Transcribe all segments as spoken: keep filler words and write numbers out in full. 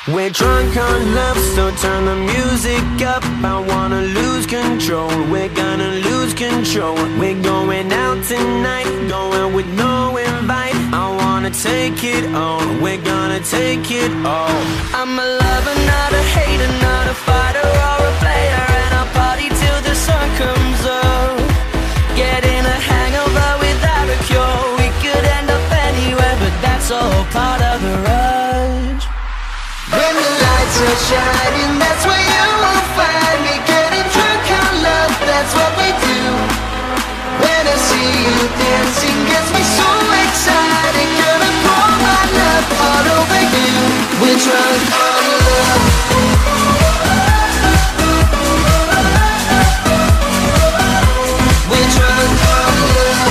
We're drunk on love, so turn the music up. I wanna lose control, we're gonna lose control. We're going out tonight, going with no invite. I wanna take it all, we're gonna take it all. I'm a lover, not a hater, not a fighter or a player, and I'll party till the sun comes up. Getting a hangover without a cure, we could end up anywhere, but that's all part of the rush. When the lights are shining, that's where you will find me. Getting drunk on love, that's what we do. When I see you dancing, gets me so excited. Gonna pour my love all over you. We're drunk on love. We're drunk on love.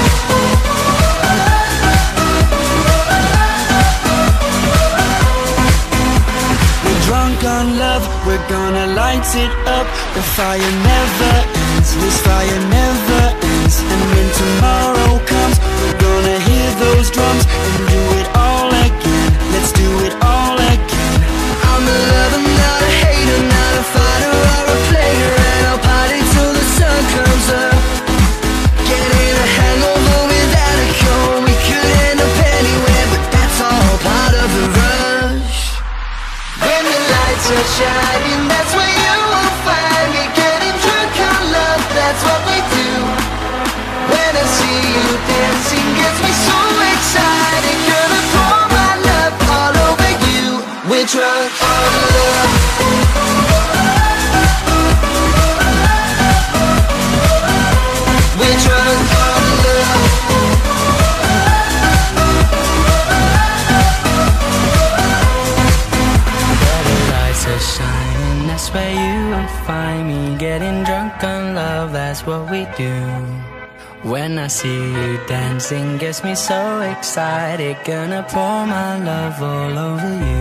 Drunk on love, we're gonna light it up. The fire never ends, this fire never ends. And when tomorrow comes, we're gonna hear those drums and do it all again. Let's do it all again. I'm a lover, not a hater, not a fighter or a player, and I'll party till the sun comes up. Getting a hangover without a cure, we could end up anywhere, but that's all part of the rush. When the lights are shining, that's where you will find me. Getting drunk on love, that's what we do. When I see you dancing, gets me so excited. Gonna pour my love all over you. We're drunk on love. We're drunk on love. Shining, that's where you will find me. Getting drunk on love, that's what we do. When I see you dancing, gets me so excited. Gonna pour my love all over you.